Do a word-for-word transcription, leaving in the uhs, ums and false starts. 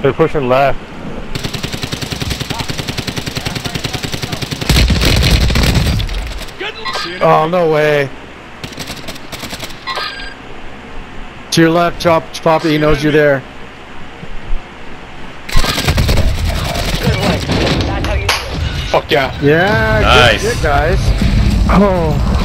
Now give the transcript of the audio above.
They're pushing left. Oh, no way. To your left, Chop, Poppy, he knows you're there. Good work. That's how you do it. Fuck yeah. Yeah, Nice. good shit, guys. Oh.